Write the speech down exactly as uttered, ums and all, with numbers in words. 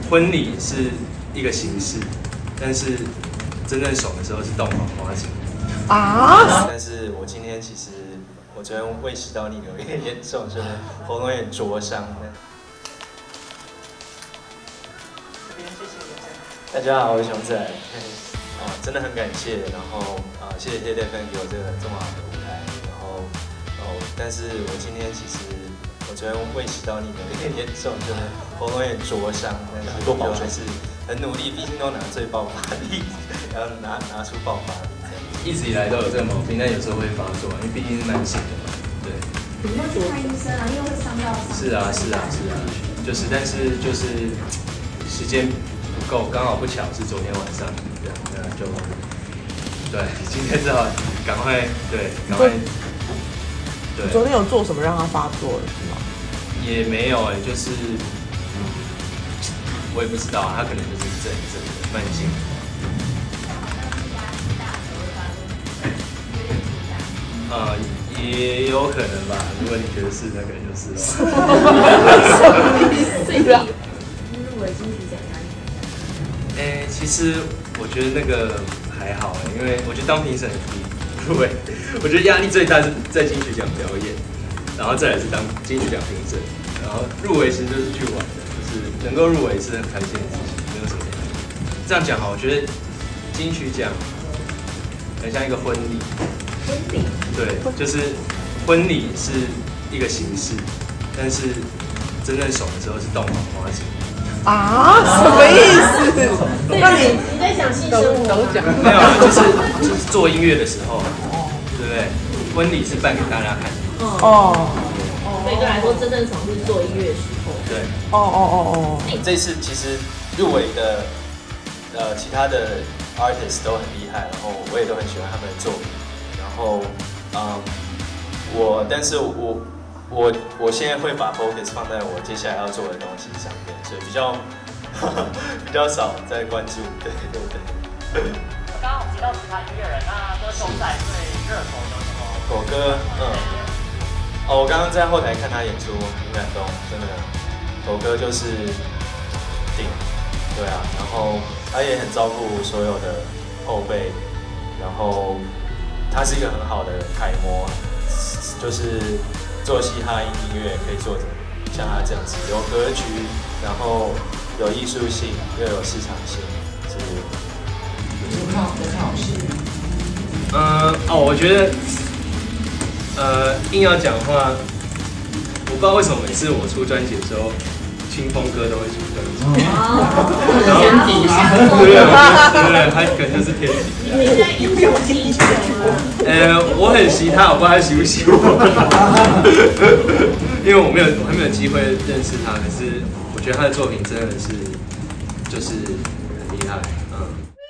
婚礼是一个形式，但是真正爽的时候是洞房花烛啊！ 但是我今天其实我昨天胃食道逆流有点严重，所以喉咙有点灼伤。大家好，我是熊仔。哦，真的很感谢，然后啊、呃，谢谢 T F N 给我这个这么好的舞台，然后哦，但是我今天其实我昨天胃食道逆流有点严重，就是喉咙有点灼伤，但是我还是很努力，毕竟都拿最爆发力，然后拿拿出爆发力。 一直以来都有这个毛病，但有时候会发作，因为毕竟是男性的嘛，对。 你会去看医生啊，因为会伤到伤。 是啊，是啊，是啊，就是，但是就是时间不够，刚好不巧是昨天晚上，这样，那就对，今天只好赶快，对，赶快。对。 昨天有做什么让他发作了是吗？ 也没有哎、欸，就是，嗯，我也不知道，他可能就是这这个慢性。呃，也有可能吧。如果你觉得是，那可能就是了。 最近入围金曲奖压力很大。 哎，其实我觉得那个还好哎、欸，因为我觉得当评审很低，入围，我觉得压力最大是在金曲奖表演，然后再来是当金曲奖评审，然后入围其实就是去玩的，就是能够入围是很开心的事情，没有什么压力。这样讲好，我觉得金曲奖很像一个婚礼。 婚礼对，就是婚礼是一个形式，但是真正爽的时候是洞房花烛啊？什么意思？那你你在想性生活吗？ 没有，就是就是做音乐的时候，对不对？婚礼是办给大家看的。 哦。 对一个来说，真正爽是做音乐的时候。 对。 哦哦哦哦。 这次其实入围的呃其他的 artist 都很厉害，然后我也都很喜欢他们的作品。然后，嗯，我，但是我，我，我现在会把 focus 放在我接下来要做的东西上面，所以比较，比较少在关注，对对对。 刚刚我们提到其他音乐人，那歌熊仔最热头的什么？ 狗哥，嗯，哦，我刚刚在后台看他演出，很感动，真的，狗哥就是顶，对啊，然后他也很照顾所有的后辈，然后。他是一个很好的楷模，就是做嘻哈音乐可以做成像他这样子，有格局，然后有艺术性，又有市场性，是。 有看有看好戏？ 呃哦，我觉得，呃，硬要讲的话，我不知道为什么每次我出专辑的时候，清风哥都会出专辑。然后天敌啊，对对对，他可能就是天敌。 你现在英雄踢球吗？ 呃，我很惜他，我不知道他喜不喜我，因为我没有，我还没有机会认识他。可是我觉得他的作品真的是，就是很厉害，嗯。